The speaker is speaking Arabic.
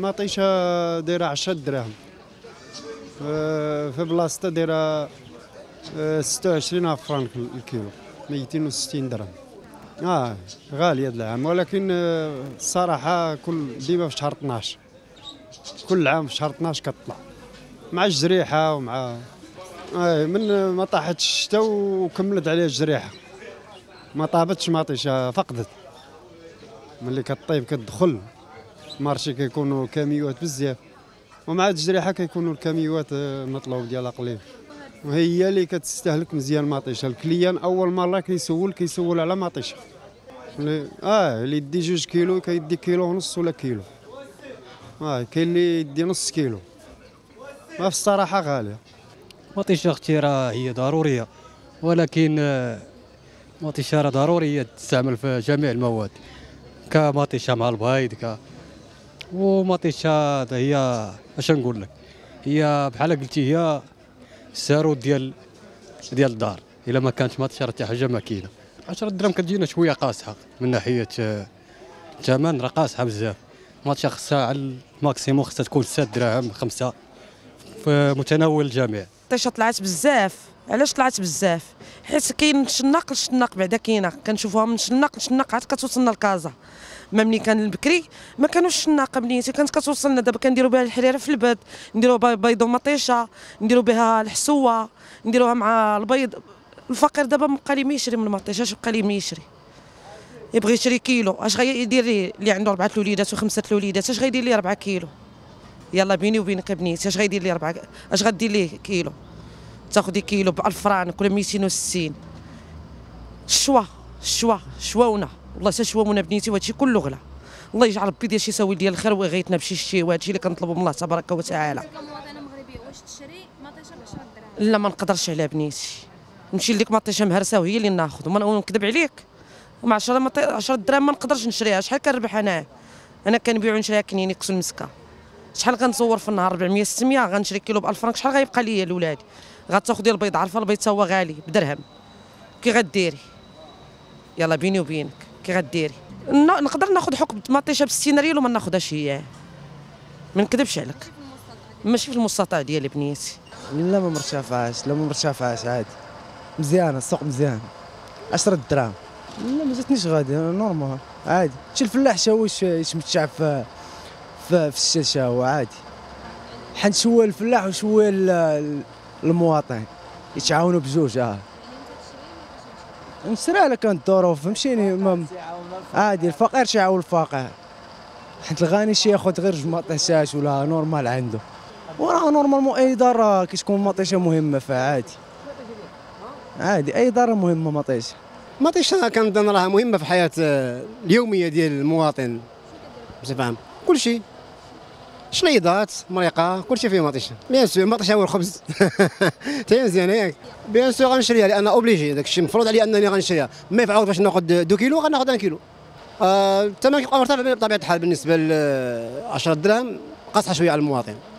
المطيشه دايره 10 دراهم، في بلاصتها دايره 26 فرانك الكيلو، 260 درهم. غاليه هذا العام، ولكن الصراحه ديما في شهر 12، كل عام في شهر 12 كتطلع مع الجريحه ومع من ما طاحت الشتاء وكملت عليها الجريحه، ما طابتش مطيشه، فقدت. ملي كطيب كتدخل المارشي كيكونوا كاميوات بزاف، ومع الجريحه كيكونوا الكاميوات المطلوب ديالها قليل، وهي اللي كتستهلك مزيان المطيشه. الكليان اول مره كيسول على مطيشه، اللي يدي 2 كيلو كيدي كيلو ونص ولا كيلو، كاين اللي يدي نص كيلو. في الصراحه غاليه. مطيشه اختي راه هي ضروريه، ولكن مطيشه راه ضروريه تستعمل في جميع المواد، كمطيشه مع البيض ومطيشه هي اش نقول لك، هي بحال قلتي هي السارود ديال الدار. الا ما كانتش مطيشه راه حتى حاجه ما كاينه. 10 درهم كتجينا شويه قاصحه من ناحيه الثمن، راه قاصحه بزاف. مطيشه خصها على الماكسيموم خصها تكون 6 دراهم 5 في متناول الجميع. المطيشه طلعت بزاف. علاش طلعت بزاف؟ حيت كاين الشناق بعدا كاينه، كنشوفوها من شناق عاد كتوصلنا لكازا. ملي كان البكري ما كانوش الشناقه بنيتي، كانت كتوصلنا. دابا كنديروا بها الحريره في البرد، نديروا بيض ومطيشه، نديروا بها الحسوه، نديروها مع البيض. الفقير دابا مابقى لي ما يشري من المطيشه، اش بقى لي ما يشري؟ يبغي يشري كيلو، اش غيدير ليه اللي عنده 4 الوليدات و5 الوليدات؟ اش غيدير ليه 4 كيلو؟ يلا بيني وبينك بنيتي، اش غيدير ليه 4؟ اش غدير ليه كيلو؟ تاخدي كيلو ب 1000 فرانك ولا 260. شواونا والله شواونا بنيتي، وهادشي كله غلا. الله يجعل ربي ديال شي سوي ديال الخير ويغيثنا بشي شي، وهادشي اللي كنطلبوا من الله تبارك وتعالى. كمواطنه مغربيه واش تشري مطيشه ب 10 دراهم؟ لا ما نقدرش عليها بنيتي، نمشي لديك مطيشه مهرسه وهي اللي ناخذ، وما نكذب عليك. ومع 10 دراهم ما نقدرش نشريها. شحال كنربح انا كنبيعو نشريها كنيني كسو المسكه. شحال غنصور في النهار؟ 400 600. غنشري كيلو ب 1000 فرانك، شحال غيبقى ليا لولادي؟ غتاخدي البيض، عارفه البيض تا هو غالي بدرهم، كي غديري؟ يلا بيني وبينك كي غديري؟ نقدر ناخذ حكم مطيشه ب 60 ريال وما ناخذهاش هي، ما نكذبش عليك. ماشي في المستطاع ديالي بنيتي. لا ما مرتفعاش عادي، مزيانه السوق مزيان. 10 دراهم لا ما جاتنيش غادي، نورمال عادي. شي الفلاح حتى هو يتمتع في الشتا، هو عادي. حنت شويه الفلاح وشويه المواطن يتعاونوا بجوج. نشري على كانت الظروف، فهمتيني. عادي الفقير تيعاون الفقير، حيت الغني شي ياخذ غير 2 مطيشات ولا نورمال عنده. وراه نورمالمون اي دار كتكون مطيشه مهمه فيها، عادي اي دار مهمه مطيشه كنظن راها مهمه في الحياه اليوميه ديال المواطن بصفه عامه. كلشي شليضات مريقه كلشي فيه مطيشه. بيان سور المطيشه هو الخبز تاهي مزيانه ياك. بيان سور غنشريها لان اوبليجي، داك الشيء مفروض علي انني غنشريها. ما يفعوض باش ناخذ 2 كيلو غناخذ 1 كيلو. الثمن كيبقى مرتفع بطبيعه الحال بالنسبه ل 10 دراهم، قاصحه شويه على المواطن.